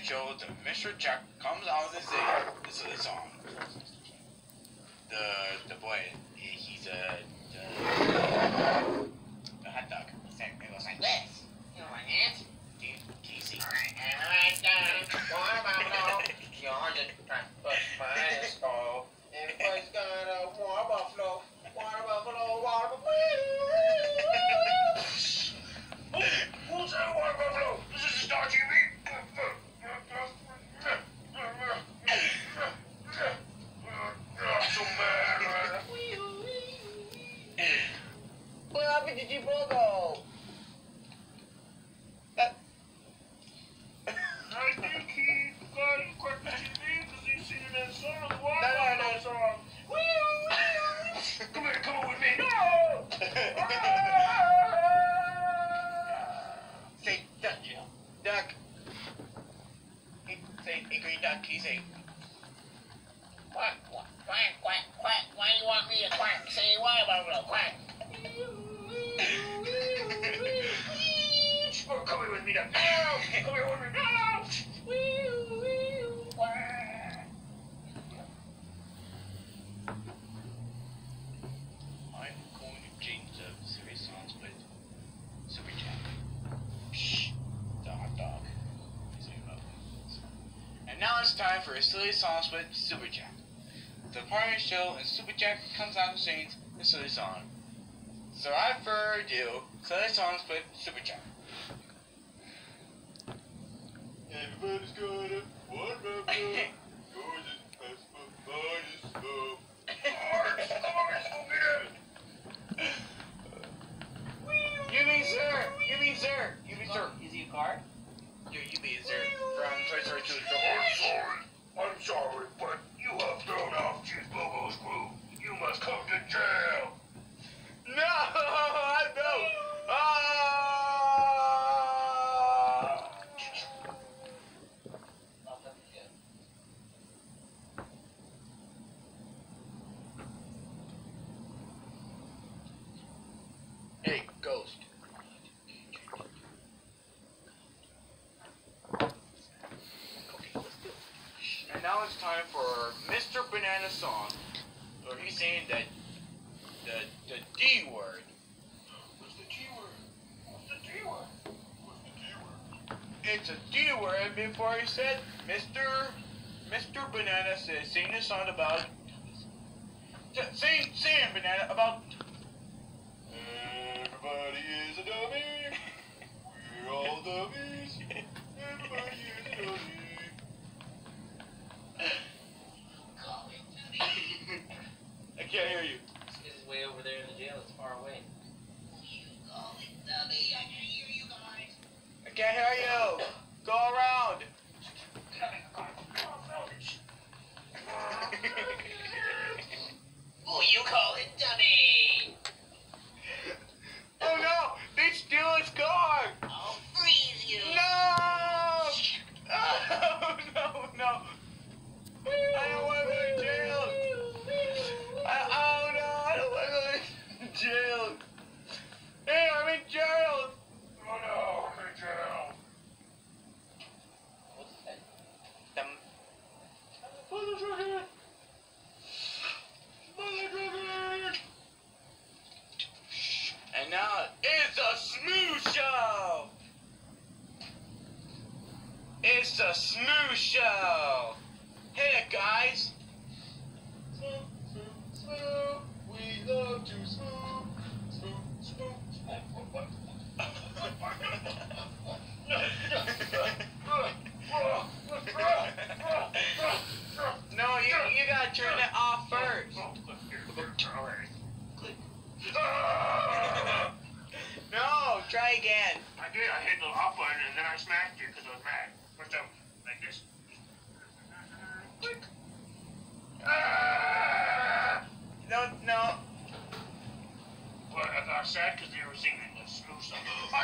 show, Mr. Jack comes out and says, "This is the song." The boy, he's the hot dog. It goes like this. You know like this? Can you see? I'm right down. What about no? You're just trying to put my skull. Everybody's got a water buffalo. Water buffalo, water buffalo. Who's that water buffalo? This is Star TV. I'm so mad. What happened to Jibogo? I think he got quite the TV because he's singing that song. Why that song? Come on with me. No! Say, duck. Duck. Say, green duck. He say, Quack. Why do you want me to quack? Say why, Buffalo, quack. Come here with me now. No! Come here with me. No! I'm going to change the series songs with Super Jack. Psh, the hot dog. And now it's time for Silly Songs with Super Jack. The department show and Super Jack comes out and sings the silly song. So I prefer to do Silly Songs with Super Jack. Everybody's got a one rubber. Yours is the best, but mine is slow. You mean sir. Is he a card? You mean sir. From Toy Story 2. I'm sorry, but you have thrown off Cheeseburger's crew. You must come to jail. No, I know. Hey, Ghost. And now it's time for Mr. Banana Song, where he's saying that the D word. What's the G word? What's the D word? What's the D word? It's a D word before he said Mr. Banana says sing a song about sing Banana about everybody is a dummy. We're all dummies. Everybody is a dummy. I can't hear you. This is way over there in the jail. It's far away. You call it dummy. I can hear you guys. I can't hear you. Go around. Oh, you call it dummy. Oh no! They steal his car! I'll freeze you. No! Oh no! I don't want to go to jail! Oh no! I don't want to go to jail! Hey, I'm in jail! Oh no, I'm in jail. What's that? Mother trucker! And now it's a smooth show! It's a smooth show! Hey guys! Smooth, we love to smooth, No, you gotta turn it off first. No, try again. I did. I hit the off button and then I smacked it because I was mad. First time, like this. Click. No. Well, I got sad because they were singing the smooth song.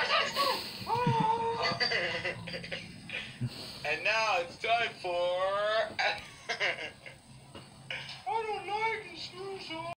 I said smooth! And now it's time for